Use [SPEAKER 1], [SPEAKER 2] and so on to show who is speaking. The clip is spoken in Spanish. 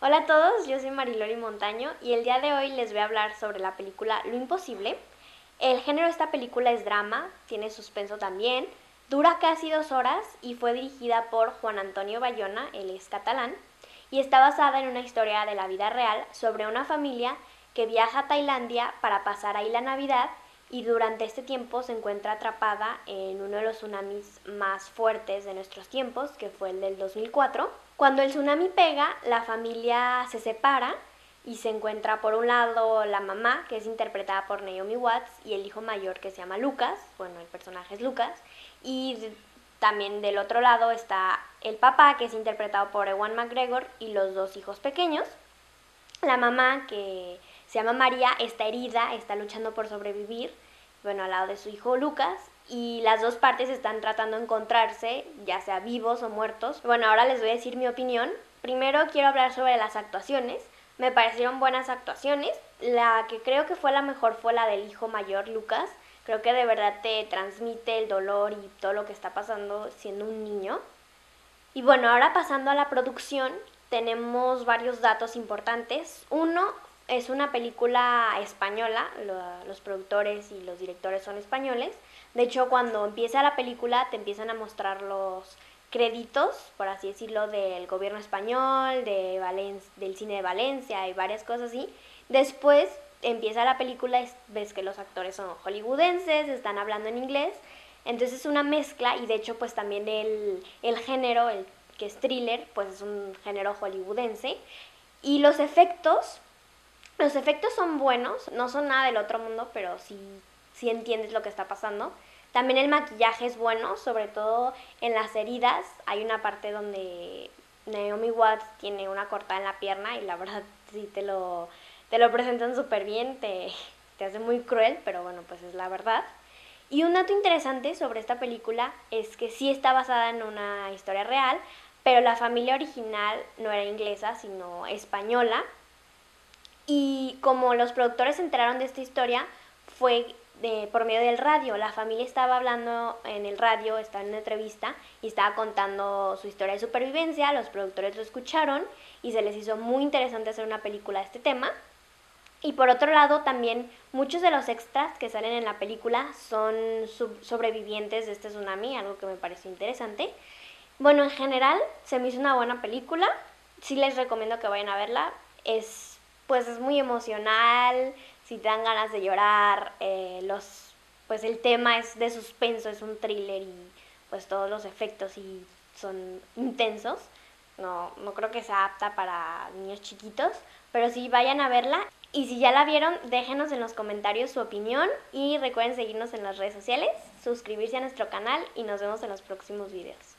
[SPEAKER 1] Hola a todos, yo soy Marilori Montaño y el día de hoy les voy a hablar sobre la película Lo Imposible. El género de esta película es drama, tiene suspenso también, dura casi 2 horas y fue dirigida por Juan Antonio Bayona, él es catalán, y está basada en una historia de la vida real sobre una familia que viaja a Tailandia para pasar ahí la Navidad y durante este tiempo se encuentra atrapada en uno de los tsunamis más fuertes de nuestros tiempos, que fue el del 2004. Cuando el tsunami pega, la familia se separa y se encuentra por un lado la mamá, que es interpretada por Naomi Watts, y el hijo mayor que se llama Lucas, bueno, el personaje es Lucas, y también del otro lado está el papá, que es interpretado por Ewan McGregor, y los dos hijos pequeños. La mamá, que se llama María, está herida, está luchando por sobrevivir, bueno, al lado de su hijo Lucas, y las dos partes están tratando de encontrarse, ya sea vivos o muertos. Bueno, ahora les voy a decir mi opinión. Primero quiero hablar sobre las actuaciones. Me parecieron buenas actuaciones. La que creo que fue la mejor fue la del hijo mayor, Lucas. Creo que de verdad te transmite el dolor y todo lo que está pasando siendo un niño. Y bueno, ahora pasando a la producción, tenemos varios datos importantes. Uno, es una película española, los productores y los directores son españoles. De hecho, cuando empieza la película te empiezan a mostrar los créditos, por así decirlo, del gobierno español, del cine de Valencia y varias cosas así. Después empieza la película y ves que los actores son hollywoodenses, están hablando en inglés. Entonces es una mezcla y de hecho pues también el género, el que es thriller, pues es un género hollywoodense. Y los efectos son buenos, no son nada del otro mundo, pero sí entiendes lo que está pasando. También el maquillaje es bueno, sobre todo en las heridas. Hay una parte donde Naomi Watts tiene una cortada en la pierna y la verdad sí te lo presentan súper bien, te hace muy cruel, pero bueno, pues es la verdad. Y un dato interesante sobre esta película es que sí está basada en una historia real, pero la familia original no era inglesa, sino española. Y como los productores se enteraron de esta historia, fue por medio del radio. La familia estaba hablando en el radio, estaba en una entrevista y estaba contando su historia de supervivencia. Los productores lo escucharon y se les hizo muy interesante hacer una película de este tema. Y por otro lado, también muchos de los extras que salen en la película son sobrevivientes de este tsunami, algo que me pareció interesante. Bueno, en general se me hizo una buena película. Sí les recomiendo que vayan a verla. Pues es muy emocional, si te dan ganas de llorar, pues el tema es de suspenso, es un thriller y pues todos los efectos sí son intensos. No creo que sea apta para niños chiquitos, pero sí vayan a verla. Y si ya la vieron, déjenos en los comentarios su opinión y recuerden seguirnos en las redes sociales, suscribirse a nuestro canal y nos vemos en los próximos videos.